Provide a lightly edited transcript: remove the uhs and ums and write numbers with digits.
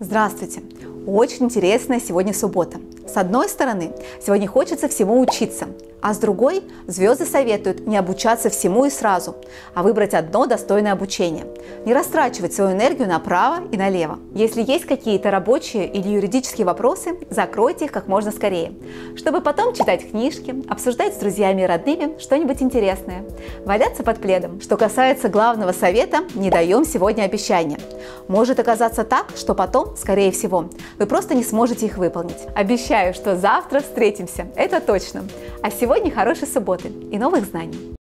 Здравствуйте! Очень интересная сегодня суббота. С одной стороны, сегодня хочется всему учиться, а с другой, звезды советуют не обучаться всему и сразу, а выбрать одно достойное обучение. Не растрачивать свою энергию направо и налево. Если есть какие-то рабочие или юридические вопросы, закройте их как можно скорее, чтобы потом читать книжки, обсуждать с друзьями и родными что-нибудь интересное, валяться под пледом. Что касается главного совета, не даем сегодня обещания. Может оказаться так, что потом, скорее всего, вы просто не сможете их выполнить. Обещаю, что завтра встретимся, это точно. А сегодня хорошей субботы и новых знаний!